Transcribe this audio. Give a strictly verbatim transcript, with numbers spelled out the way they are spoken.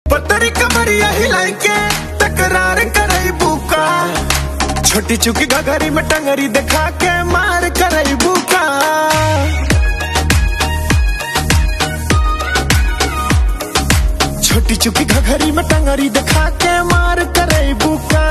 पतरी कमरिया हिलाई के तकरार करई बुका, छोटी चुकी घघरी में टंगरी दिखा के मार करई बुका। छोटी चुकी घघरी में टंगरी दिखा के मार करई बुका।